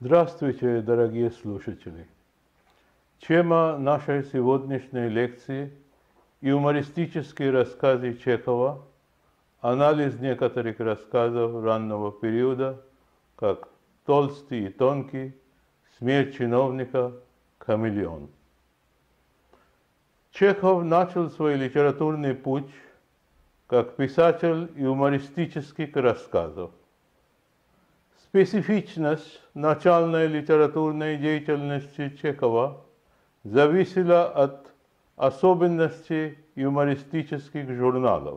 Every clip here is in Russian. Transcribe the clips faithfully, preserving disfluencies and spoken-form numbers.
Здравствуйте, дорогие слушатели! Тема нашей сегодняшней лекции – юмористические рассказы Чехова, анализ некоторых рассказов раннего периода, как «Толстый и тонкий», «Смерть чиновника», «Хамелеон». Чехов начал свой литературный путь как писатель юмористических рассказов. Специфичность начальной литературной деятельности Чехова зависела от особенностей юмористических журналов.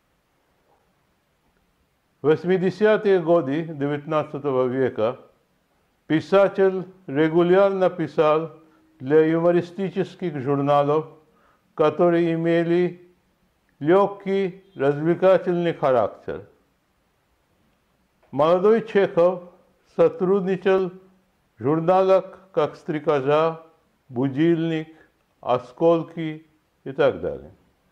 В восьмидесятые годы девятнадцатого века писатель регулярно писал для юмористических журналов, которые имели легкий, развлекательный характер. Молодой Чехов сотрудничал в журналах как «Стрекоза», «Будильник», «Осколки» и так далее.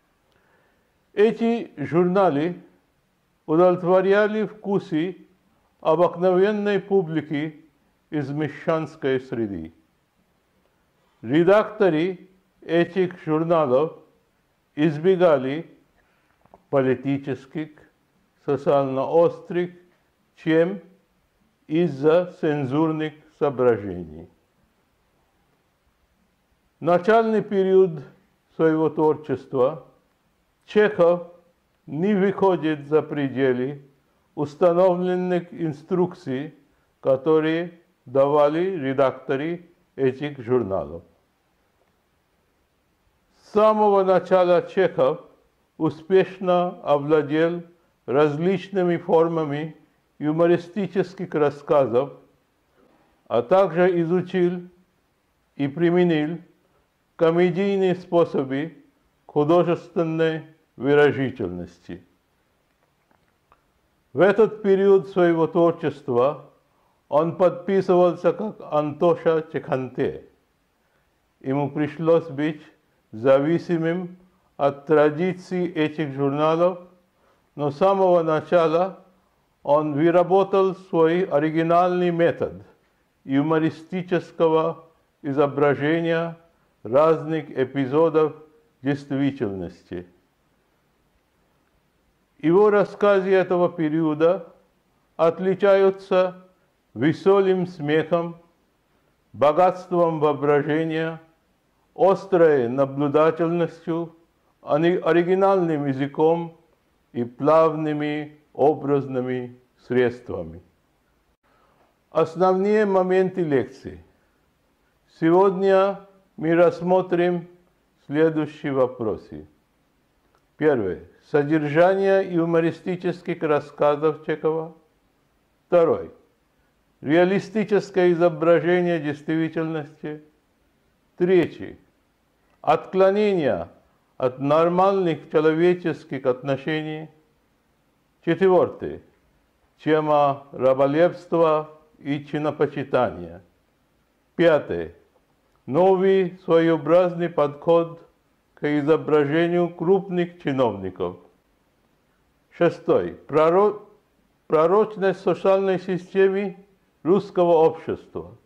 Эти журналы удовлетворяли вкусы обыкновенной публики из мещанской среды. Редакторы этих журналов избегали политических, социально острых тем из-за цензурных соображений. В начальный период своего творчества Чехов не выходит за пределы установленных инструкций, которые давали редакторы этих журналов. С самого начала Чехов успешно овладел различными формами юмористических рассказов, а также изучил и применил комедийные способы художественной выразительности. В этот период своего творчества он подписывался как Антоша Чеханте. Ему пришлось быть зависимым от традиций этих журналов, но с самого начала он выработал свой оригинальный метод юмористического изображения разных эпизодов действительности. Его рассказы этого периода отличаются веселым смехом, богатством воображения, острой наблюдательностью, оригинальным языком и плавными образными средствами. Основные моменты лекции. Сегодня мы рассмотрим следующие вопросы. Первое. Содержание юмористических рассказов Чехова. Второе. Реалистическое изображение действительности. Третье. Отклонения от нормальных человеческих отношений. Четвертое. Тема раболепства и чинопочитания. Пятое. Новый своеобразный подход к изображению крупных чиновников. Шестой. Пророк, пророчность социальной системы русского общества.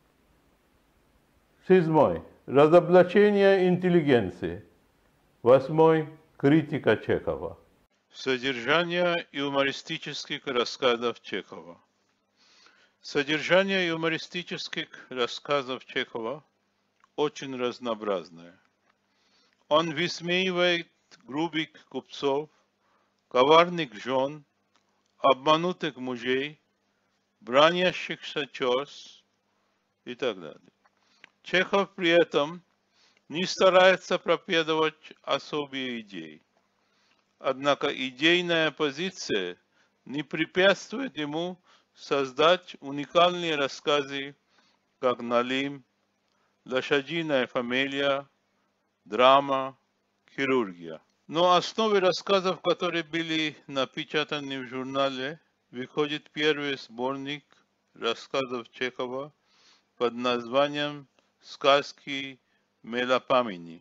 Седьмой. Разоблачение интеллигенции. Восьмой. Критика Чехова. Содержание юмористических рассказов Чехова. Содержание юмористических рассказов Чехова очень разнообразное. Он высмеивает грубых купцов, коварных жен, обманутых мужей, бранящихся тез и так далее. Чехов при этом не старается проповедовать особые идеи. Однако идейная позиция не препятствует ему создать уникальные рассказы, как «Налим», «Лошадиная фамилия», «Драма», «Хирургия». Но основой рассказов, которые были напечатаны в журнале, выходит первый сборник рассказов Чехова под названием «Сказки Мелопамени».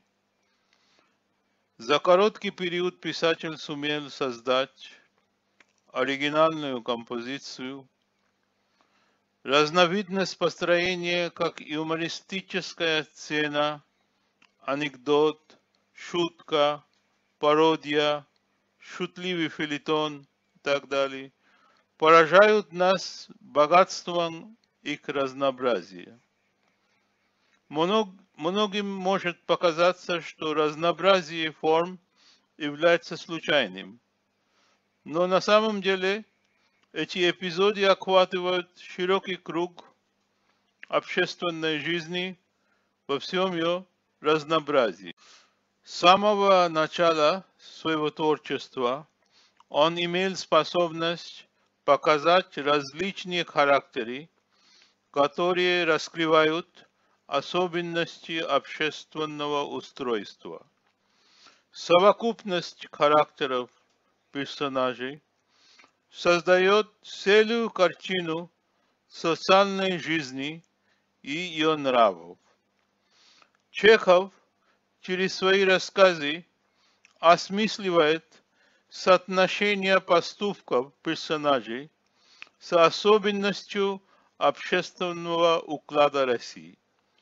За короткий период писатель сумел создать оригинальную композицию, Разновидность построения как юмористическая сцена, анекдот, шутка, пародия, шутливый фельетон и так далее, поражают нас богатством их разнообразия. Мног, многим может показаться, что разнообразие форм является случайным, но на самом деле эти эпизоды охватывают широкий круг общественной жизни во всем ее разнообразии. С самого начала своего творчества он имел способность показать различные характеры, которые раскрывают особенности общественного устройства. Совокупность характеров персонажей создает целую картину социальной жизни и ее нравов. Чехов через свои рассказы осмысливает соотношение поступков персонажей с особенностью общественного уклада России.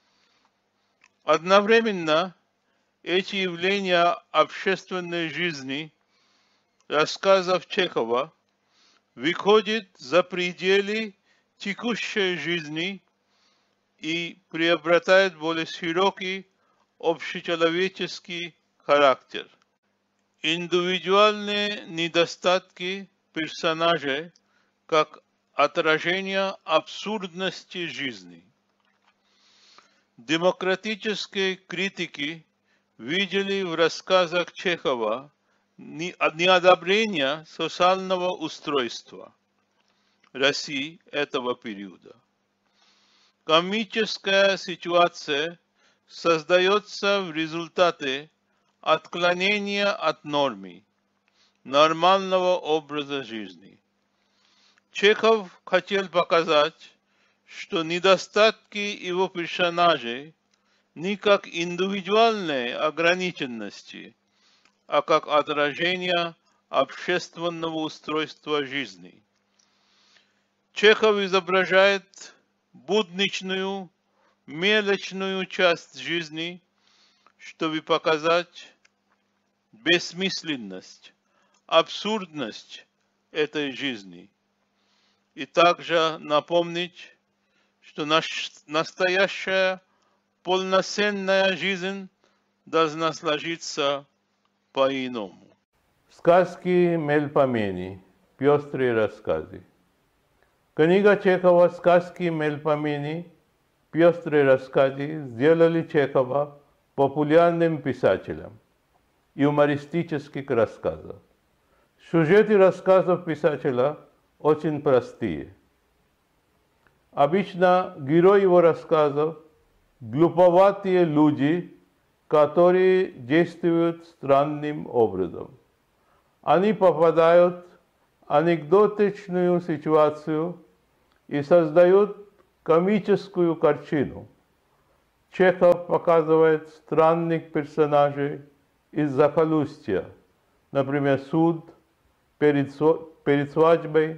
Одновременно эти явления общественной жизни рассказов Чехова выходят за пределы текущей жизни и приобретают более широкий общечеловеческий характер. Индивидуальные недостатки персонажей как отражение абсурдности жизни. Демократические критики видели в рассказах Чехова неодобрение социального устройства России этого периода. Комическая ситуация создается в результате отклонения от нормы, нормального образа жизни. Чехов хотел показать, что недостатки его персонажей не как индивидуальные ограниченности, а как отражение общественного устройства жизни. Чехов изображает будничную, мелочную часть жизни, чтобы показать бессмысленность, абсурдность этой жизни и также напомнить, что наш, настоящая полноценная жизнь должна сложиться по-иному. Сказки Мельпомени. Пестрые рассказы. Книга Чехова «Сказки Мельпомени. Пестрые рассказы» сделали Чехова популярным писателем юмористических рассказов. Сюжеты рассказов писателя очень простые. Обычно герои его рассказов – глуповатые люди, которые действуют странным образом. Они попадают в анекдотичную ситуацию и создают комическую картину. Чехов показывает странных персонажей из захолустья, например, суд перед, перед свадьбой.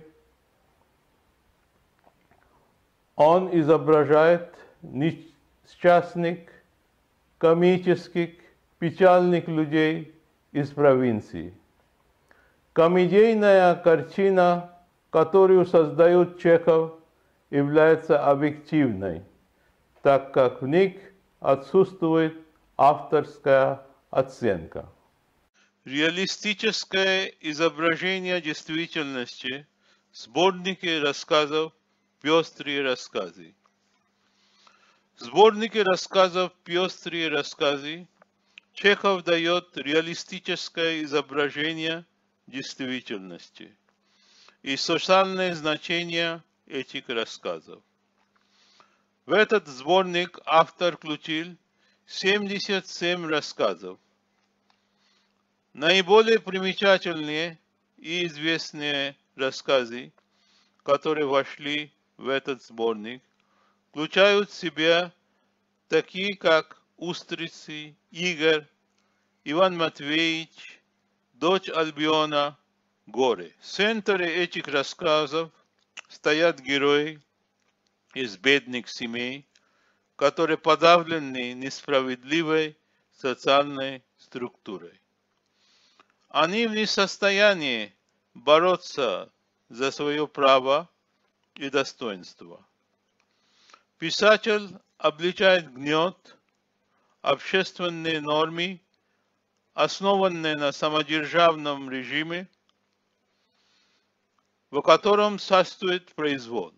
Он изображает несчастных, комических, печальных людей из провинции. Комедийная картина, которую создает Чехов, является объективной, так как в них отсутствует авторская оценка. Реалистическое изображение действительности, сборники рассказов «Пестрые рассказы». В сборнике рассказов «Пестрые рассказы» Чехов дает реалистическое изображение действительности и социальное значение этих рассказов. В этот сборник автор включил семьдесят семь рассказов. Наиболее примечательные и известные рассказы, которые вошли в этот сборник, включают в себя такие, как «Устрицы», «Игорь», «Иван Матвеевич», «Дочь Альбиона», «Горе». В центре этих рассказов стоят герои, из бедных семей, которые подавлены несправедливой социальной структурой. Они в несостоянии бороться за свое право и достоинство. Писатель обличает гнет, общественные нормы, основанные на самодержавном режиме, в котором царствует произвол.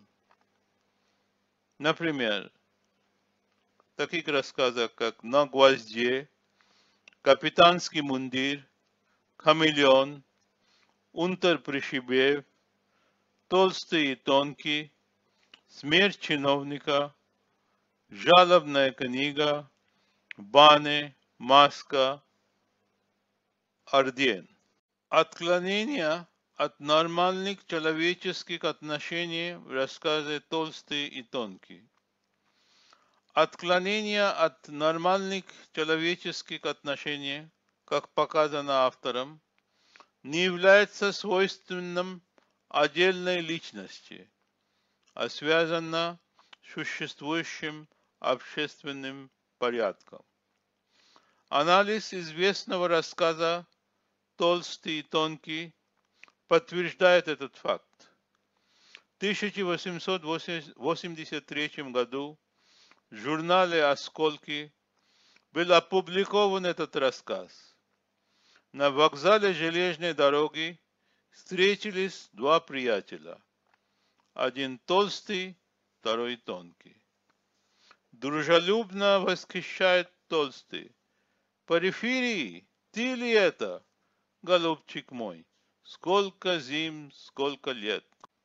Например, в таких рассказах, как «На гвозде», «Капитанский мундир», «Хамелеон», «Унтер-Пришибев», «Толстый и тонкий», «Смерть чиновника», «Жалобная книга», «Баны», «Маска», «Арден». Отклонения от нормальных человеческих отношений в рассказе «Толстый и тонкий». Отклонения от нормальных человеческих отношений, как показано автором, не является свойственным отдельной личности, а связано с существующим общественным порядком. Анализ известного рассказа «Толстый и тонкий» подтверждает этот факт. В тысяча восемьсот восемьдесят третьем году в журнале «Осколки» был опубликован этот рассказ. На вокзале железной дороги встретились два приятеля. Один толстый, второй тонкий. Дружелюбно восхищает толстый. «Порфирий, ты ли это, голубчик мой? Сколько зим, сколько лет!»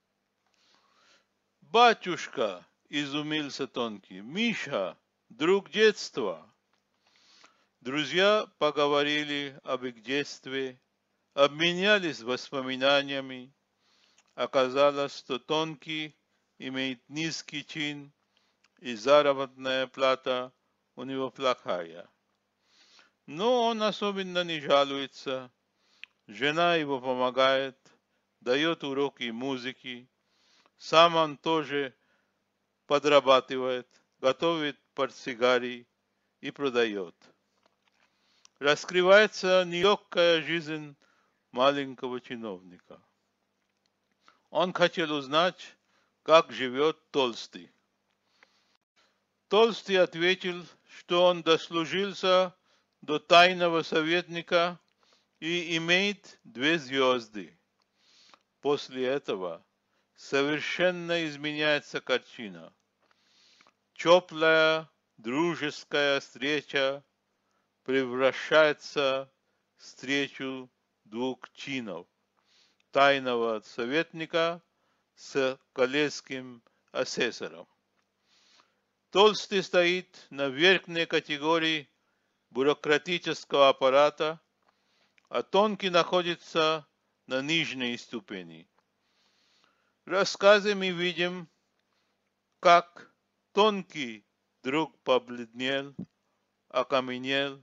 «Батюшка!» — изумился тонкий. «Миша, друг детства!» Друзья поговорили об их детстве, обменялись воспоминаниями. Оказалось, что тонкий имеет низкий чин, и заработная плата у него плохая. Но он особенно не жалуется. Жена его помогает, дает уроки музыки. Сам он тоже подрабатывает, готовит портсигарий и продает. Раскрывается нелегкая жизнь маленького чиновника. Он хотел узнать, как живет Толстый. Толстый ответил, что он дослужился до тайного советника и имеет две звезды. После этого совершенно изменяется картина. Теплая, дружеская встреча превращается в встречу двух чинов. Тайного советника с коллежским асессором. Толстый стоит на верхней категории бюрократического аппарата, а тонкий находится на нижней ступени. В рассказе мы видим, как тонкий вдруг побледнел, окаменел,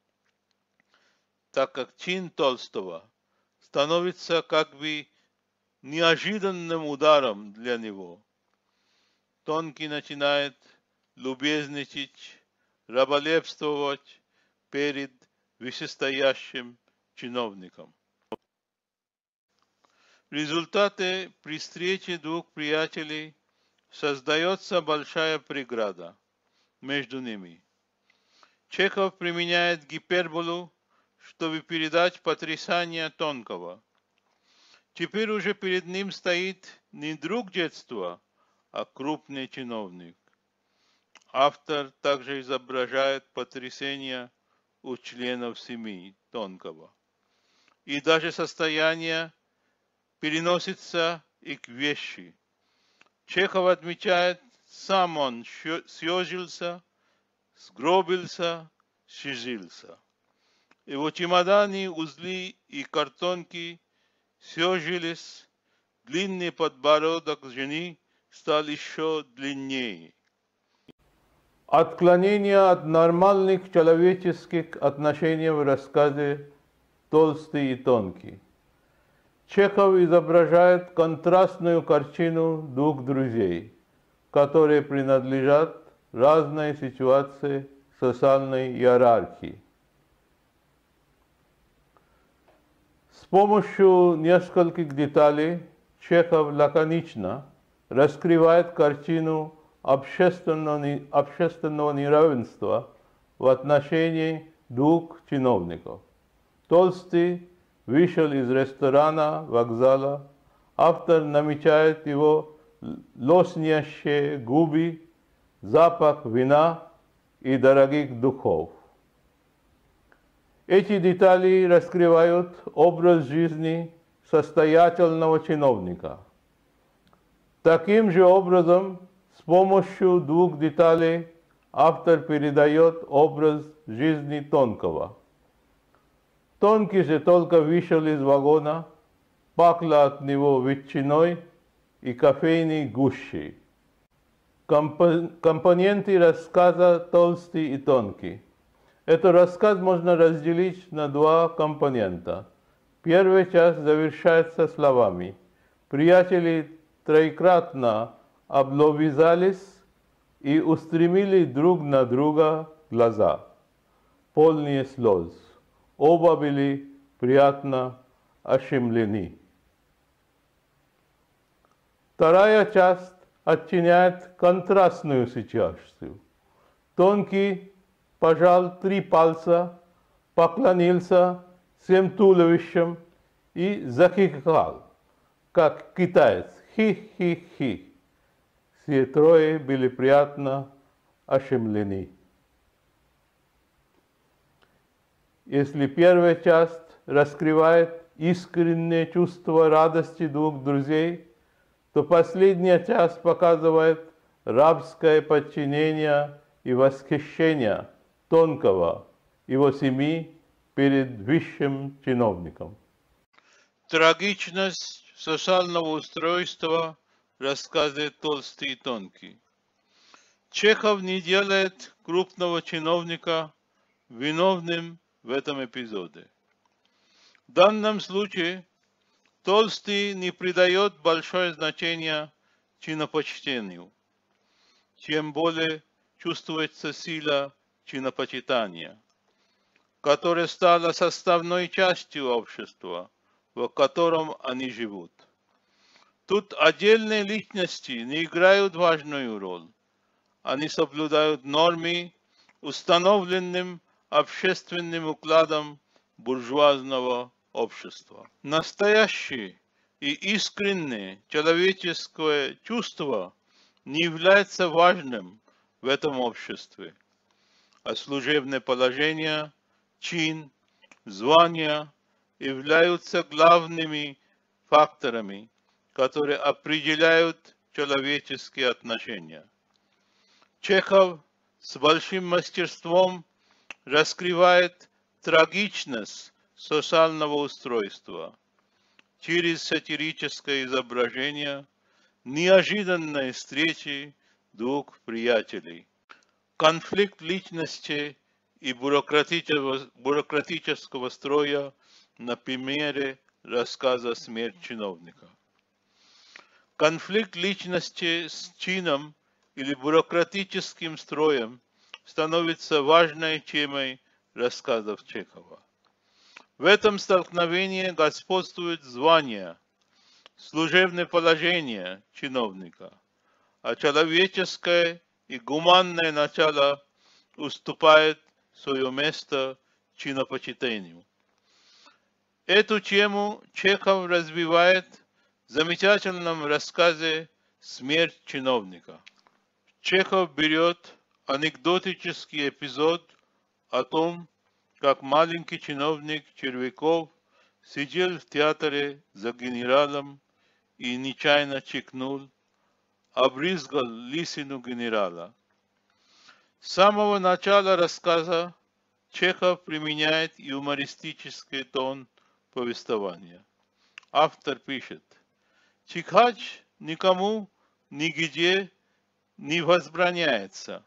так как чин Толстого становится как бы неожиданным ударом для него. Тонкий начинает любезничать, раболепствовать перед вышестоящим чиновником. В результате при встрече двух приятелей создается большая преграда между ними. Чехов применяет гиперболу, чтобы передать потрясание тонкого. Теперь уже перед ним стоит не друг детства, а крупный чиновник. Автор также изображает потрясение у членов семьи тонкого. И даже состояние переносится и к вещи. Чехов отмечает, сам он съежился, сгробился, сжился. Его чемоданы, узлы и картонки съежились, длинный подбородок жены стал еще длиннее. Отклонение от нормальных человеческих отношений в рассказе «Толстый и тонкий». Чехов изображает контрастную картину двух друзей. которые принадлежат разной ситуации социальной иерархии. С помощью нескольких деталей Чехов лаконично раскрывает картину общественного, общественного неравенства в отношении двух чиновников. Толстый вышел из ресторана, вокзала. Автор намечает его лоснящие губы, запах вина и дорогих духов. Эти детали раскрывают образ жизни состоятельного чиновника. Таким же образом, с помощью двух деталей автор передает образ жизни тонкого. Тонкий же только вышел из вагона, пахло от него ветчиной и кофейной гущей. Компоненты рассказа «Толстый и тонкий». Этот рассказ можно разделить на два компонента. Первая часть завершается словами: «Приятели троекратно облобызались и устремили друг на друга глаза, полные слез. Оба были приятно ошеломлены». Вторая часть оттеняет контрастную ситуацию. Тонкий пожал три пальца, поклонился всем туловищем и захихикал, как китаец. Хи-хи-хи. Все трое были приятно ошеломлены. Если первая часть раскрывает искреннее чувство радости двух друзей, то последняя часть показывает рабское подчинение и восхищение тонкого его семьи перед высшим чиновником. Трагичность социального устройства в рассказе «Толстый и тонкий». Чехов не делает крупного чиновника виновным в этом эпизоде. В данном случае Толстый не придает большое значение чинопочтению, тем более чувствуется сила чинопочитания, которая стала составной частью общества, в котором они живут. Тут отдельные личности не играют важную роль. Они соблюдают нормы, установленным общественным укладом буржуазного общества. Настоящее и искреннее человеческое чувство не является важным в этом обществе, а служебное положение, чин, звание являются главными факторами, которые определяют человеческие отношения. Чехов с большим мастерством раскрывает трагичность социального устройства через сатирическое изображение неожиданной встречи двух приятелей. Конфликт личности и бюрократического, бюрократического строя на примере рассказа «Смерть чиновника». Конфликт личности с чином или бюрократическим строем становится важной темой рассказов Чехова. В этом столкновении господствует звание, служебное положение чиновника, а человеческое и гуманное начало уступает свое место чинопочитанию. Эту тему Чехов развивает в замечательном рассказе «Смерть чиновника». Чехов берет анекдотический эпизод о том, как маленький чиновник Червяков сидел в театре за генералом и нечаянно чихнул, обрызгал лысину генерала. С самого начала рассказа Чехов применяет юмористический тон повествования. Автор пишет: чихать никому нигде не возбраняется.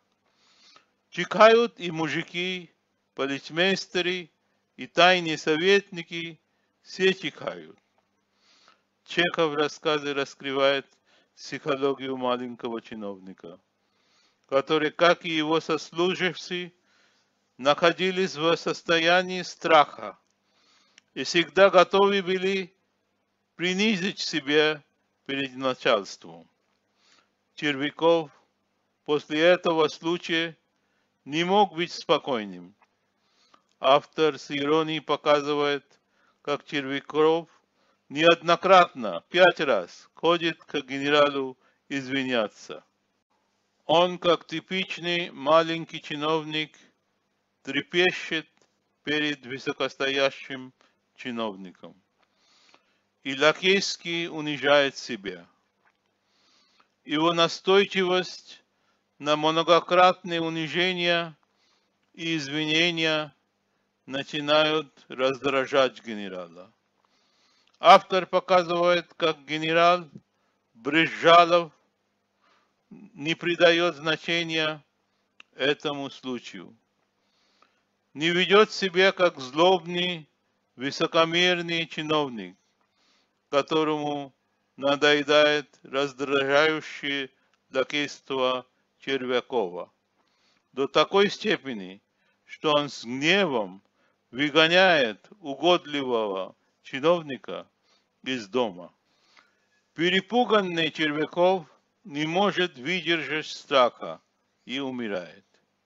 Чихают и мужики, полицмейстеры и тайные советники, все чихают. Чехов в рассказе раскрывает психологию маленького чиновника, который, как и его сослуживцы, находились в состоянии страха и всегда готовы были принизить себя перед начальством. Червяков после этого случая не мог быть спокойным. Автор с иронией показывает, как Червяков неоднократно, пять раз, ходит к генералу извиняться. Он, как типичный маленький чиновник, трепещет перед высокостоящим чиновником и лакейски унижает себя. Его настойчивость на многократные унижения и извинения начинают раздражать генерала. Автор показывает, как генерал Брызжалов не придает значения этому случаю, не ведет себя как злобный, высокомерный чиновник, которому надоедает раздражающее лакейство Червякова до такой степени, что он с гневом выгоняет угодливого чиновника из дома. Перепуганный Червяков не может выдержать страха и умирает.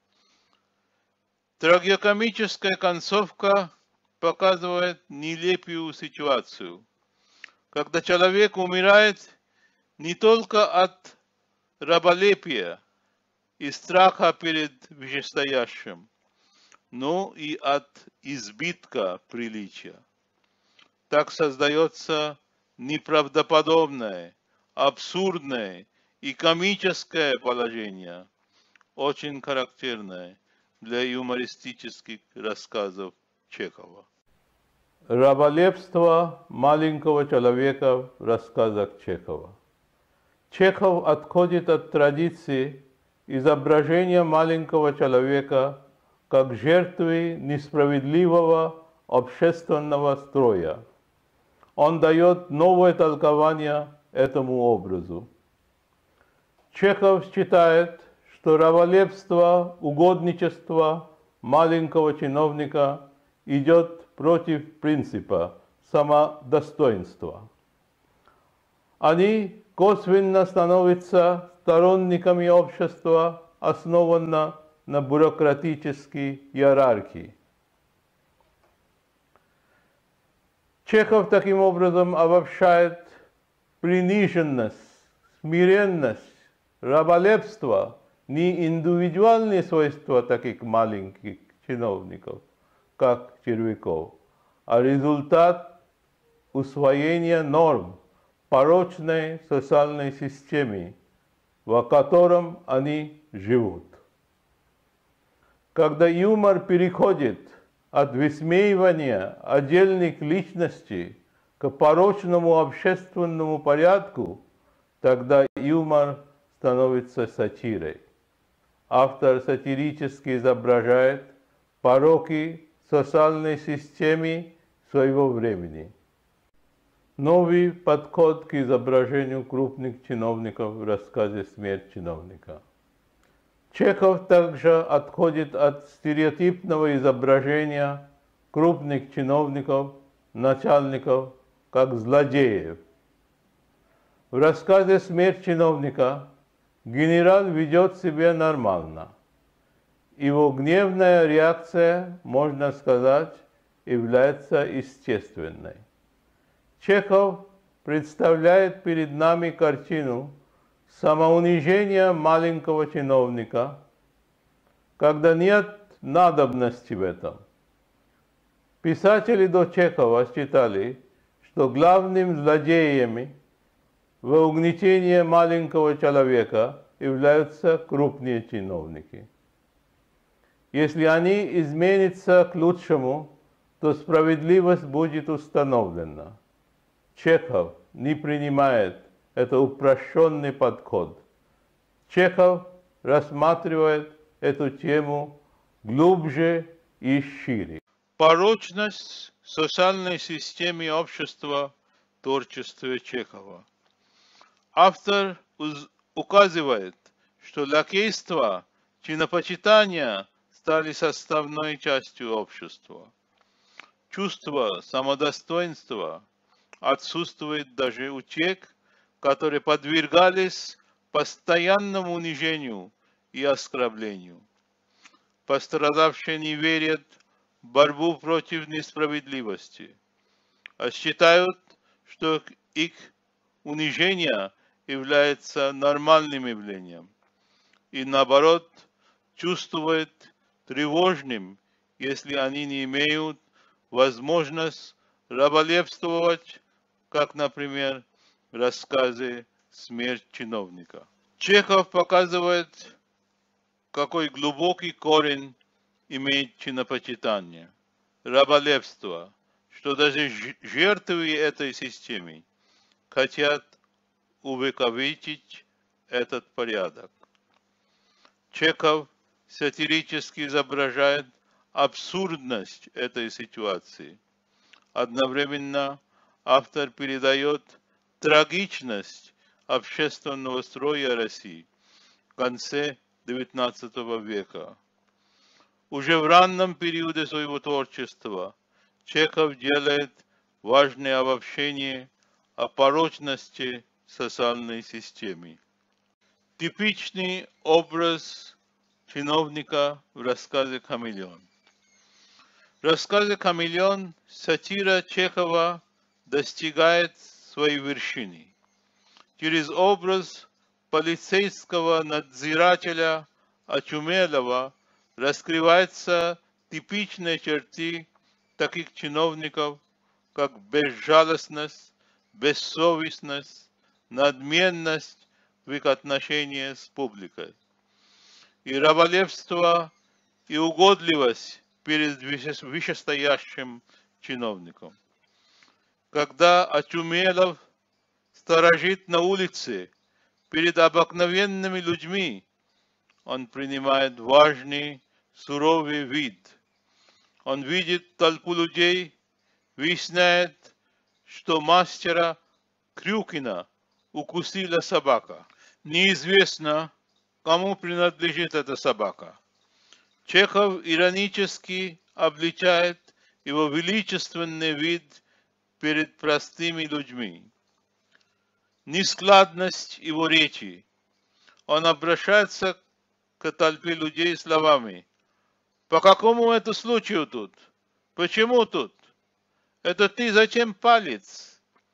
Трагикомическая концовка показывает нелепую ситуацию, когда человек умирает не только от раболепия и страха перед вышестоящим, но и от избытка приличия. Так создается неправдоподобное, абсурдное и комическое положение, очень характерное для юмористических рассказов Чехова. Раболепство маленького человека в рассказах Чехова. Чехов отходит от традиции изображения маленького человека как жертвы несправедливого общественного строя. Он дает новое толкование этому образу. Чехов считает, что раболепство, угодничество маленького чиновника идет против принципа самодостоинства. Они косвенно становятся сторонниками общества, основанного на бюрократической иерархии. Чехов таким образом обобщает приниженность, смиренность, раболепство, не индивидуальные свойства таких маленьких чиновников, как Червяков, а результат усвоения норм порочной социальной системы, в котором они живут. Когда юмор переходит от высмеивания отдельных личностей к порочному общественному порядку, тогда юмор становится сатирой. Автор сатирически изображает пороки социальной системы своего времени. Новый подход к изображению крупных чиновников в рассказе «Смерть чиновника». Чехов также отходит от стереотипного изображения крупных чиновников, начальников, как злодеев. В рассказе «Смерть чиновника» генерал ведет себя нормально. Его гневная реакция, можно сказать, является естественной. Чехов представляет перед нами картину самоунижения маленького чиновника, когда нет надобности в этом. Писатели до Чехова считали, что главным злодеями в угнетении маленького человека являются крупные чиновники. Если они изменятся к лучшему, то справедливость будет установлена. Чехов не принимает это упрощенный подход. Чехов рассматривает эту тему глубже и шире. Порочность социальной системы общества в творчестве Чехова. Автор уз- указывает, что лакейство, чинопочитание стали составной частью общества. Чувство самодостоинства отсутствует даже у тех, которые подвергались постоянному унижению и оскорблению. Пострадавшие не верят в борьбу против несправедливости, а считают, что их унижение является нормальным явлением и наоборот чувствуют тревожным, если они не имеют возможность раболепствовать, как, например, в рассказе «Смерть чиновника». Чехов показывает, какой глубокий корень имеет чинопочитание, раболепство, что даже жертвы этой системы хотят увековечить этот порядок. Чехов сатирически изображает абсурдность этой ситуации. Одновременно автор передает трагичность общественного строя России в конце девятнадцатого века. Уже в раннем периоде своего творчества Чехов делает важное обобщение о порочности социальной системы. Типичный образ чиновника в рассказе «Хамелеон». В рассказе «Хамелеон» сатира Чехова достигает своей вершины. Через образ полицейского надзирателя очумелого раскрываются типичные черты таких чиновников, как безжалостность, бессовестность, надменность в их отношении с публикой, и раболепство, и угодливость перед вышестоящим чиновником. Когда Очумелов сторожит на улице перед обыкновенными людьми, он принимает важный, суровый вид. Он видит толпу людей, выясняет, что мастера Крюкина укусила собака. Неизвестно, кому принадлежит эта собака. Чехов иронически обличает его величественный вид перед простыми людьми. Нескладность его речи. Он обращается к толпе людей словами: «По какому это случаю тут? Почему тут? Это ты зачем палец?»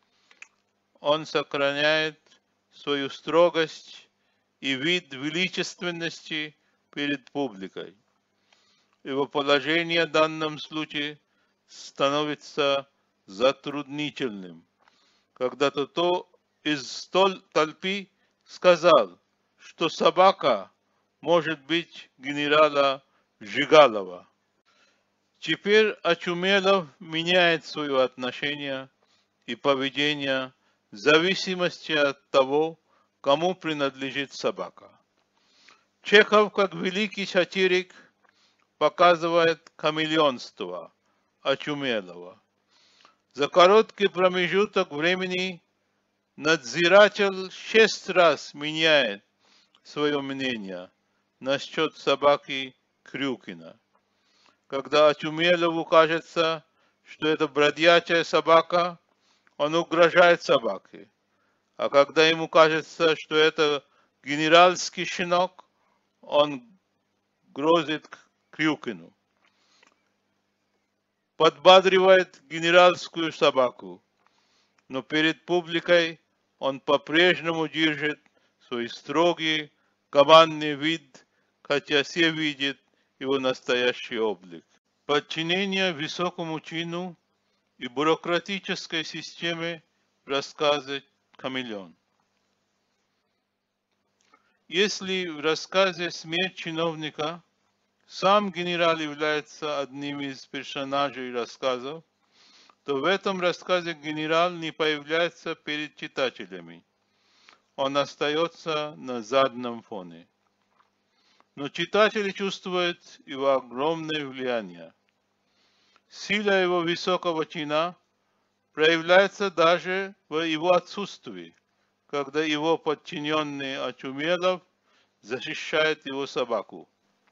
Он сохраняет свою строгость и вид величественности перед публикой. Его положение в данном случае становится затруднительным. Когда-то то из столь толпы сказал, что собака может быть генерала Жигалова. Теперь Очумелов меняет свое отношение и поведение в зависимости от того, кому принадлежит собака. Чехов, как великий сатирик, показывает хамелеонство Очумелова. За короткий промежуток времени надзиратель шесть раз меняет свое мнение насчет собаки Крюкина. Когда Очумелову кажется, что это бродячая собака, он угрожает собаке. А когда ему кажется, что это генеральский щенок, он грозит Крюкину. Подбадривает генеральскую собаку, но перед публикой он по-прежнему держит свой строгий, командный вид, хотя все видят его настоящий облик. Подчинение высокому чину и бюрократической системе в рассказе «Хамелеон». Если в рассказе «Смерть чиновника» сам генерал является одним из персонажей рассказов, то в этом рассказе генерал не появляется перед читателями. Он остается на заднем фоне. Но читатели чувствуют его огромное влияние. Сила его высокого чина проявляется даже в его отсутствии, когда его подчиненный Ачумелов защищает его собаку.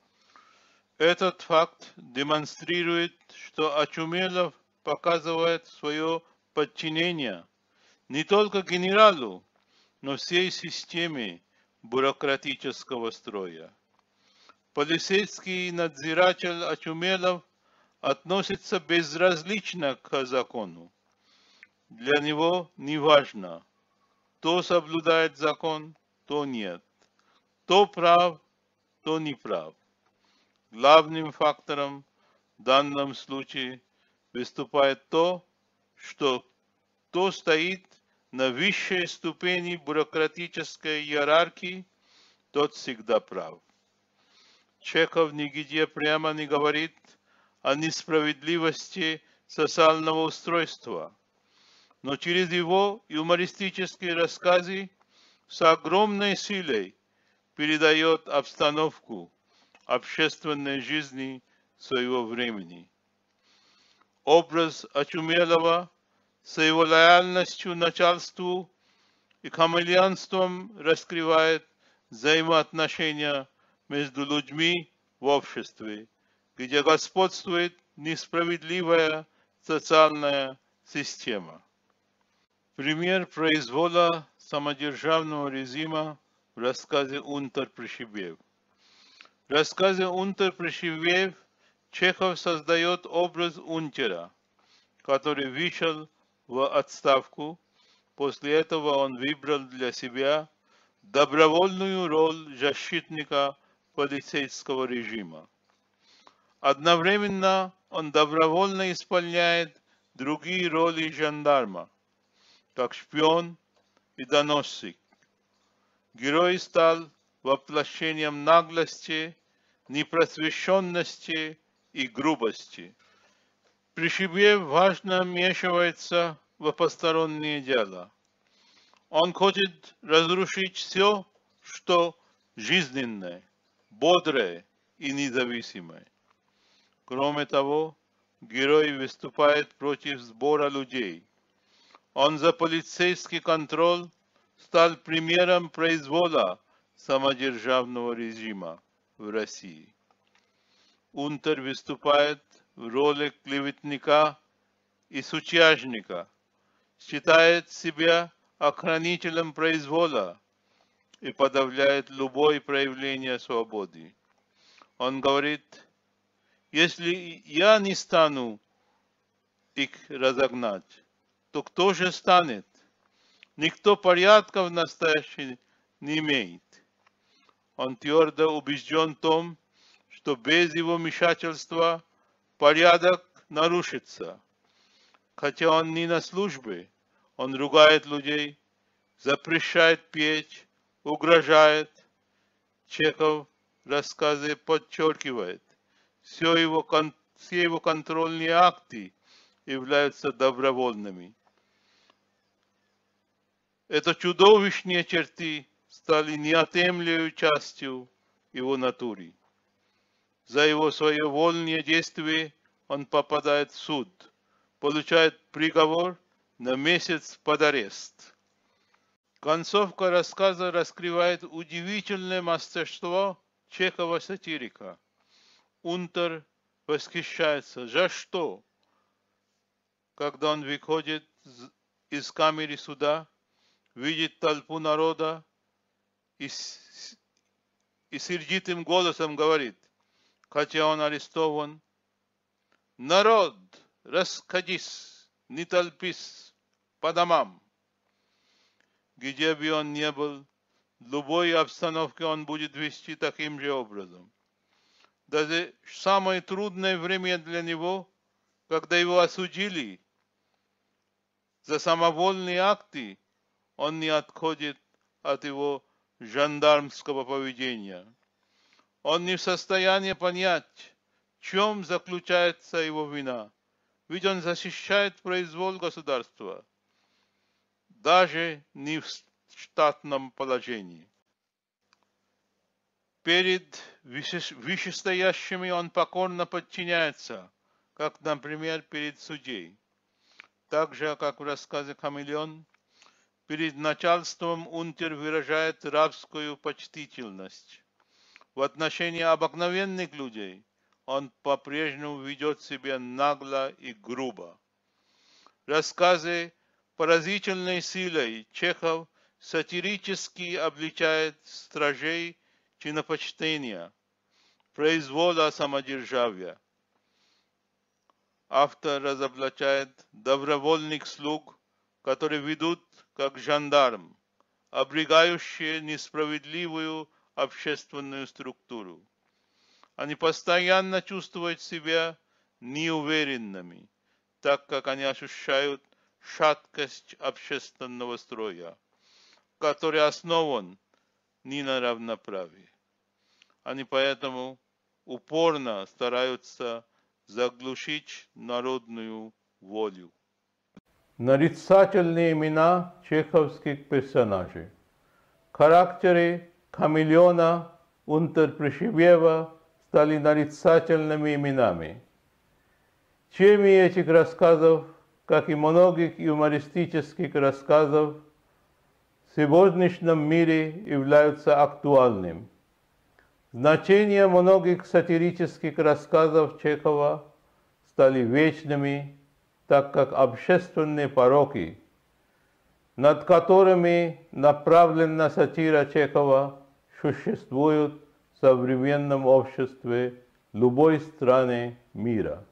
Этот факт демонстрирует, что Ачумелов показывает свое подчинение не только генералу, но всей системе бюрократического строя. Полицейский надзиратель Ачумелов относится безразлично к закону. Для него не важно, кто соблюдает закон, кто нет, кто прав, кто не прав. Главным фактором в данном случае выступает то, что кто стоит на высшей ступени бюрократической иерархии, тот всегда прав. Чехов нигде прямо не говорит о несправедливости социального устройства, но через его юмористические рассказы с огромной силой передает обстановку общественной жизни своего времени. Образ Ачумелова с его лояльностью начальству и хамелеонством раскрывает взаимоотношения между людьми в обществе, где господствует несправедливая социальная система. Пример произвола самодержавного режима в рассказе «Унтер-Пришибев». В рассказе «Унтер-Пришибев» Чехов создает образ унтера, который вышел в отставку. После этого он выбрал для себя добровольную роль защитника полицейского режима. Одновременно он добровольно исполняет другие роли жандарма, как шпион и доносчик. Герой стал воплощением наглости, непросвещенности и грубости. Пришибев важно вмешивается в посторонние дела. Он хочет разрушить все, что жизненное, бодрое и независимое. Кроме того, герой выступает против сбора людей. Он за полицейский контроль стал примером произвола самодержавного режима в России. Унтер выступает в роли клеветника и сутяжника, считает себя охранителем произвола и подавляет любое проявление свободы. Он говорит: если я не стану их разогнать, то кто же станет? Никто порядка в настоящем не имеет. Он твердо убежден в том, что без его вмешательства порядок нарушится. Хотя он не на службе, он ругает людей, запрещает петь, угрожает. Чехов в рассказе подчеркивает, все его, все его контрольные акты являются добровольными. Это чудовищные черты стали неотъемлемой частью его натуры. За его своевольные действия он попадает в суд, получает приговор на месяц под арест. Концовка рассказа раскрывает удивительное мастерство Чехова-сатирика. Унтер восхищается. За что? Когда он выходит из камеры суда, видит толпу народа и, и сердитым голосом говорит, хотя он арестован: народ, расходись, не толпись по домам. Где бы он ни был, в любой обстановке он будет вести таким же образом. Даже в самое трудное время для него, когда его осудили за самовольные акты, он не отходит от его жандармского поведения. Он не в состоянии понять, в чем заключается его вина, ведь он защищает произвол государства, даже не в штатном положении. Перед вышестоящими он покорно подчиняется, как, например, перед судьей. Так же, как в рассказе «Хамелеон», перед начальством унтер выражает рабскую почтительность. В отношении обыкновенных людей он по-прежнему ведет себя нагло и грубо. Рассказы поразительной силой Чехов сатирически обличает стражей чинопочтения, произвола самодержавия. Автор разоблачает добровольных слуг, которые ведут как жандарм, обрегающие несправедливую общественную структуру. Они постоянно чувствуют себя неуверенными, так как они ощущают шаткость общественного строя, который основан не на равноправии. Они поэтому упорно стараются заглушить народную волю. Нарицательные имена чеховских персонажей. Характеры хамелеона, унтер-Пришибева стали нарицательными именами. Темой этих рассказов, как и многих юмористических рассказов, в сегодняшнем мире являются актуальным. Значение многих сатирических рассказов Чехова стали вечными, так как общественные пороки, над которыми направлена сатира Чехова, существуют в современном обществе любой страны мира.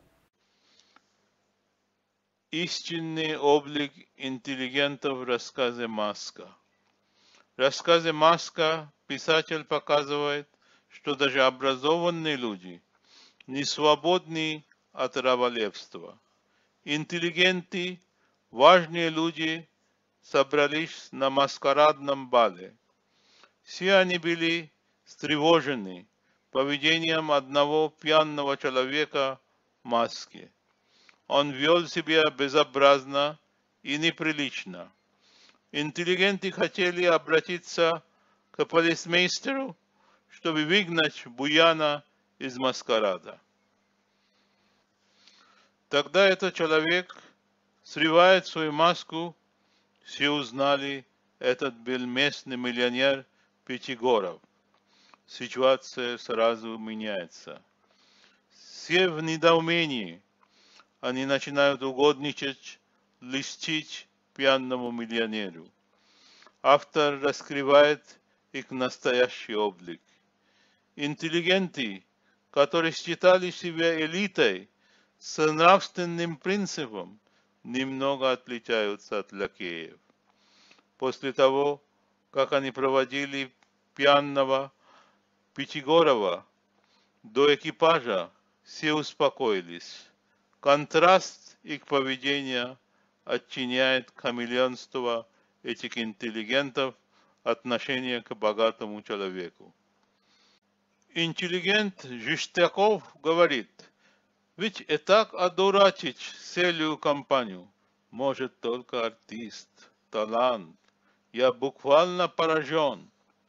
Истинный облик интеллигентов в рассказе «Маска». В рассказе «Маска» писатель показывает, что даже образованные люди не свободны от раболепства. Интеллигенты, важные люди собрались на маскарадном бале. Все они были встревожены поведением одного пьяного человека в маске. Он вел себя безобразно и неприлично. Интеллигенты хотели обратиться к полицмейстеру, чтобы выгнать буяна из маскарада. Тогда этот человек срывает свою маску, все узнали, этот был местный миллионер Пятигоров. Ситуация сразу меняется. Все в недоумении. Они начинают угодничать, льстить пьяному миллионеру. Автор раскрывает их настоящий облик. Интеллигенты, которые считали себя элитой, с нравственным принципом, немного отличаются от лакеев. После того, как они проводили пьяного Пятигорова до экипажа, все успокоились. Контраст их поведения оттеняет хамелеонство этих интеллигентов отношение к богатому человеку. Интеллигент Жестяков говорит: ведь и так одурачить целую компанию может только артист, талант. Я буквально поражен.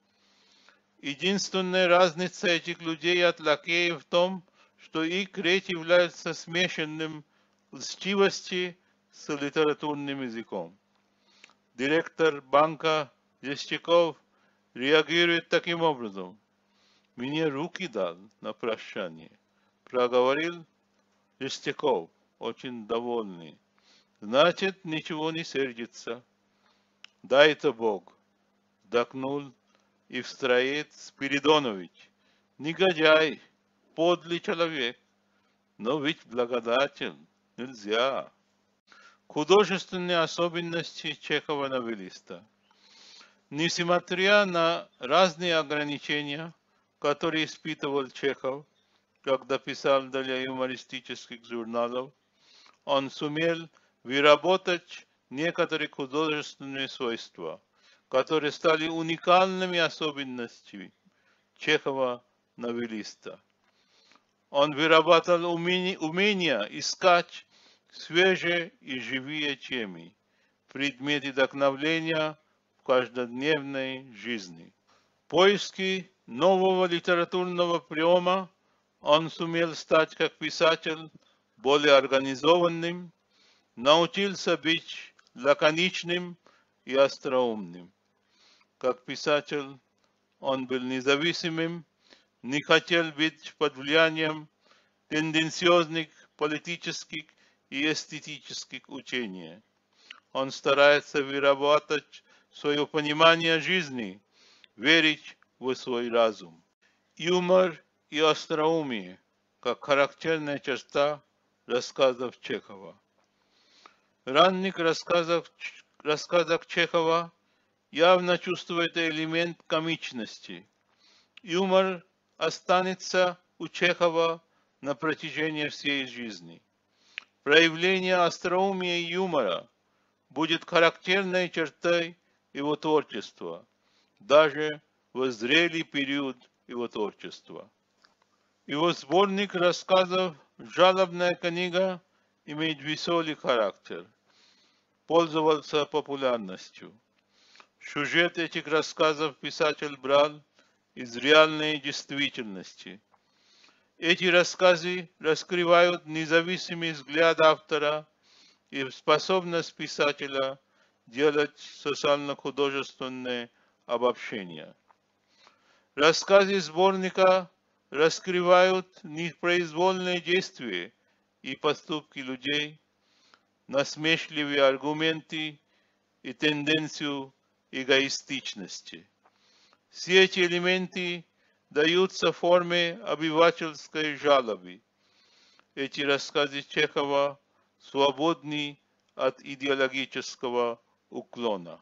Единственная разница этих людей от лакеев в том, что их речь является смешанным льстивости с литературным языком. Директор банка Жестяков реагирует таким образом: мне руки дал на прощание. Проговорил Жестяков, очень довольный. Значит, ничего не сердится. Дай-то Бог. Вдохнул и встроит Спиридонович. Негодяй, подлый человек. Но ведь благодатен. Нельзя. Художественные особенности Чехова-новеллиста. Несмотря на разные ограничения, которые испытывал Чехов, когда писал для юмористических журналов, он сумел выработать некоторые художественные свойства, которые стали уникальными особенностями Чехова-новеллиста. Он вырабатывал умение, умение искать свежие и живые темы, предметы вдохновения в каждодневной жизни. В поиске нового литературного приема он сумел стать как писатель более организованным, научился быть лаконичным и остроумным. Как писатель он был независимым, не хотел быть под влиянием тенденциозных политических и эстетических учений. Он старается выработать свое понимание жизни, верить в свой разум. Юмор и остроумие как характерная черта рассказов Чехова. В ранних рассказах, рассказах Чехова явно чувствуется элемент комичности. Юмор останется у Чехова на протяжении всей жизни. Проявление остроумия и юмора будет характерной чертой его творчества, даже в зрелый период его творчества. Его сборник рассказов «Жалобная книга» имеет веселый характер, пользовался популярностью. Сюжет этих рассказов писатель брал из реальной действительности. Эти рассказы раскрывают независимый взгляд автора и способность писателя делать социально-художественные обобщения. Рассказы сборника раскрывают непроизвольные действия и поступки людей, насмешливые аргументы и тенденцию эгоистичности. Все эти элементы даются в форме обывательской жалобы. Эти рассказы Чехова свободны от идеологического уклона.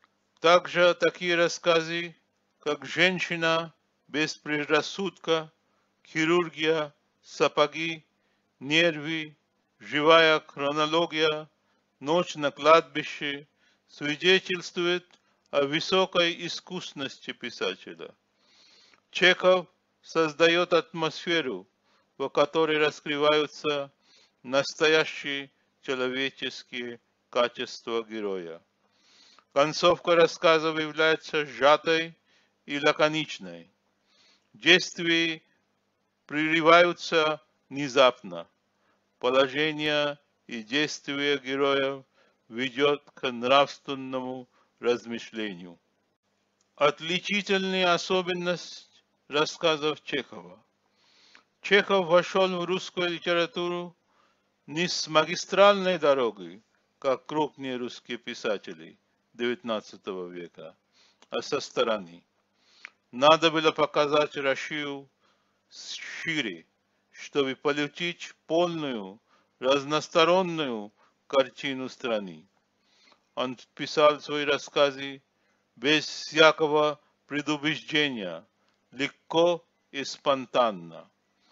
Также такие рассказы, как «Женщина без предрассудка», «Хирургия», «Сапоги», «Нервы», «Живая хронология», «Ночь на кладбище» свидетельствуют о высокой искусности писателя. Чехов создает атмосферу, в которой раскрываются настоящие человеческие качества героя. Концовка рассказов является сжатой и лаконичной. Действия прерываются внезапно. Положение и действия героев ведет к нравственному размышлению. Отличительная особенность рассказов Чехова. Чехов вошел в русскую литературу не с магистральной дороги, как крупные русские писатели девятнадцатого века, а со стороны. Надо было показать Россию шире, чтобы получить полную, разностороннюю картину страны. Он писал свои рассказы без всякого предубеждения, легко и спонтанно.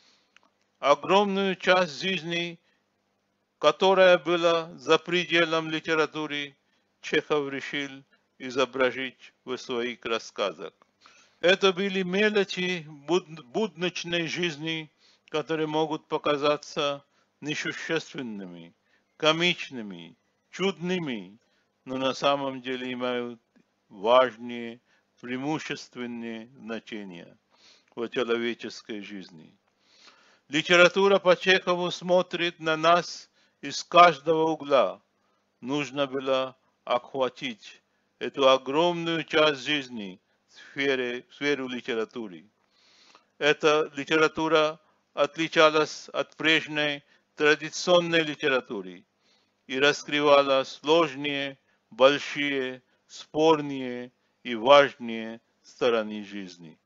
Огромную часть жизни, которая была за пределом литературы, Чехов решил изобразить в своих рассказах. Это были мелочи будничной жизни, которые могут показаться несущественными, комичными, чудными, но на самом деле имеют важные, преимущественные значения в человеческой жизни. Литература по Чехову смотрит на нас из каждого угла. Нужно было охватить эту огромную часть жизни в сфере, в сферу литературы. Эта литература отличалась от прежней традиционной литературы и раскрывала сложные, большие, спорные и важные стороны жизни.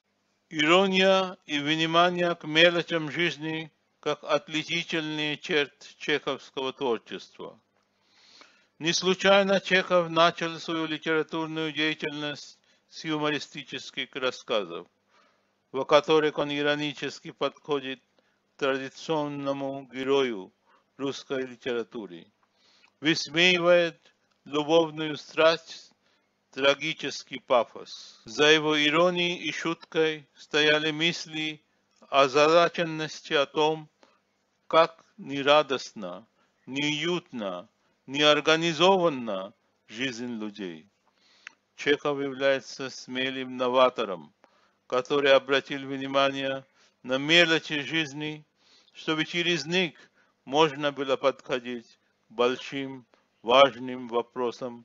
Ирония и внимание к мелочам жизни как отличительные черты чеховского творчества. Не случайно Чехов начал свою литературную деятельность с юмористических рассказов, в которых он иронически подходит к традиционному герою русской литературы, высмеивает любовную страсть, трагический пафос. За его иронией и шуткой стояли мысли о озадаченности о том, как нерадостна, неуютна, неорганизованна жизнь людей. Чехов является смелым новатором, который обратил внимание на мелочи жизни, чтобы через них можно было подходить к большим, важным вопросам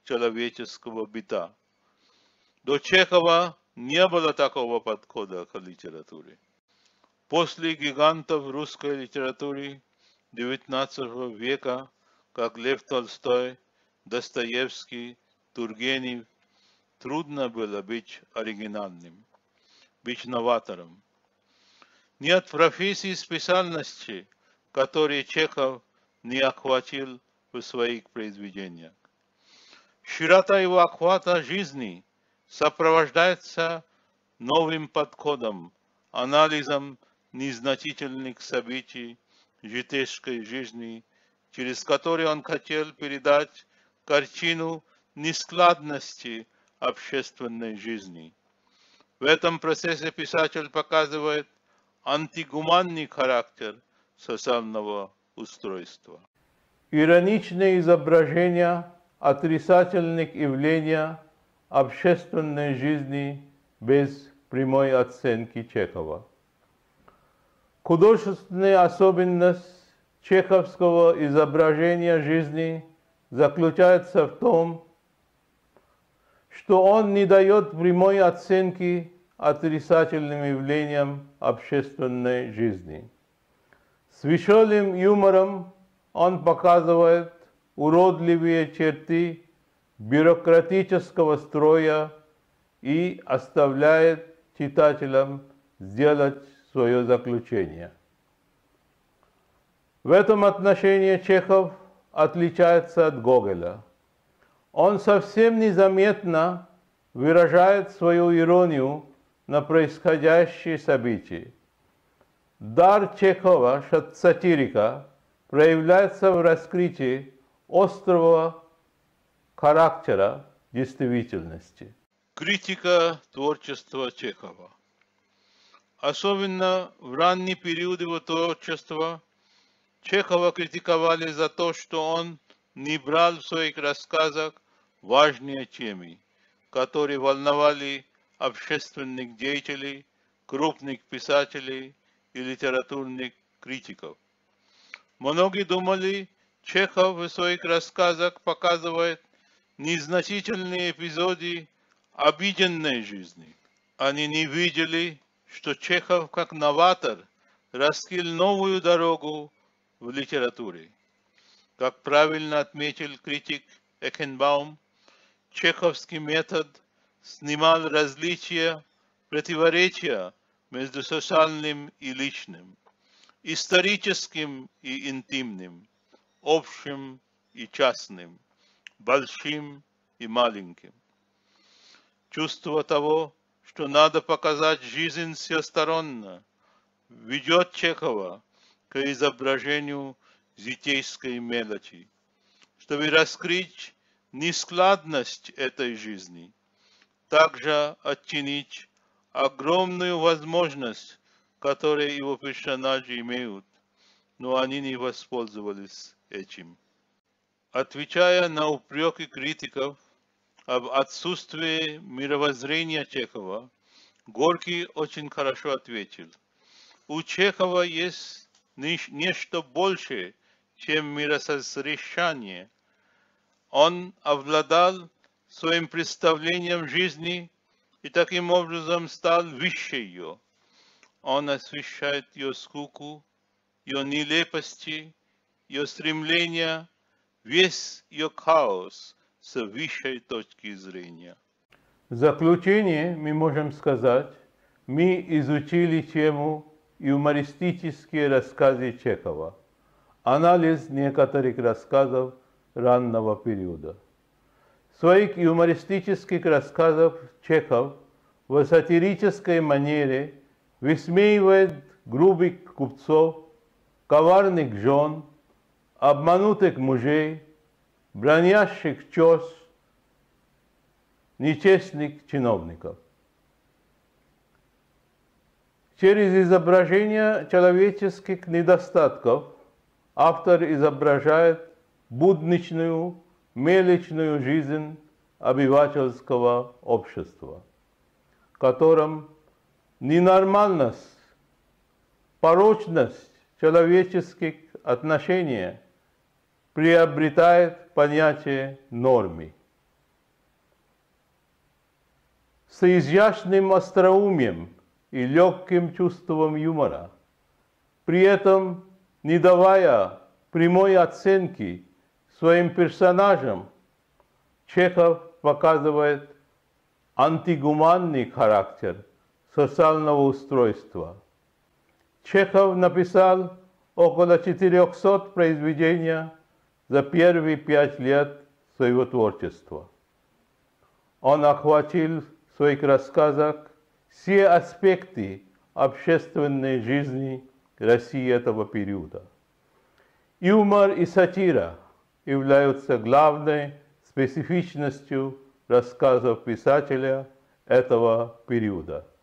человеческого быта. До Чехова не было такого подхода к литературе. После гигантов русской литературы девятнадцатого века, как Лев Толстой, Достоевский, Тургенев, трудно было быть оригинальным, быть новатором. Нет профессии и специальности, которые Чехов не охватил в своих произведениях. Широта его охвата жизни сопровождается новым подходом, анализом незначительных событий житейской жизни, через которые он хотел передать картину нескладности общественной жизни. В этом процессе писатель показывает антигуманный характер социального устройства. Ироничные изображения отрицательных явлений общественной жизни без прямой оценки Чехова. Художественная особенность чеховского изображения жизни заключается в том, что он не дает прямой оценки отрицательным явлениям общественной жизни. С веселым юмором он показывает уродливые черты бюрократического строя и оставляет читателям сделать свое заключение. В этом отношении Чехов отличается от Гоголя. Он совсем незаметно выражает свою иронию на происходящие события. Дар Чехова, сатирика, проявляется в раскрытии острого характера действительности. Критика творчества Чехова. Особенно в ранний период его творчества Чехова критиковали за то, что он не брал в своих рассказах важные темы, которые волновали общественных деятелей, крупных писателей и литературных критиков. Многие думали, Чехов в своих рассказах показывает незначительные эпизоды обыденной жизни. Они не видели, что Чехов как новатор раскрыл новую дорогу в литературе. Как правильно отметил критик Экенбаум, чеховский метод снимал различия, противоречия между социальным и личным, историческим и интимным, общим и частным, большим и маленьким. Чувство того, что надо показать жизнь всесторонне, ведет Чехова к изображению житейской мелочи, чтобы раскрыть нескладность этой жизни, также оттенить огромную возможность, которую его персонажи имеют, но они не воспользовались этим. Отвечая на упреки критиков об отсутствии мировоззрения Чехова, Горький очень хорошо ответил: у Чехова есть нечто большее, чем миросозрещание. Он обладал своим представлением жизни и таким образом стал выше ее. Он освещает ее скуку, ее нелепости, ее стремления, весь ее хаос с высшей точки зрения. В заключение мы можем сказать, мы изучили тему юмористические рассказы Чехова, анализ некоторых рассказов раннего периода. В своих юмористических рассказах Чехов в сатирической манере высмеивает грубых купцов, коварных жен, обманутых мужей, бронящих чёс, нечестных чиновников. Через изображение человеческих недостатков автор изображает будничную, мелочную жизнь обывательского общества, в котором ненормальность, порочность человеческих отношений приобретает понятие нормы. с изящным остроумием и легким чувством юмора, при этом не давая прямой оценки своим персонажам. Чехов показывает антигуманный характер социального устройства. Чехов написал около четырехсот произведений за первые пять лет своего творчества. Он охватил в своих рассказах все аспекты общественной жизни России этого периода. Юмор и сатира являются главной специфичностью рассказов писателя этого периода.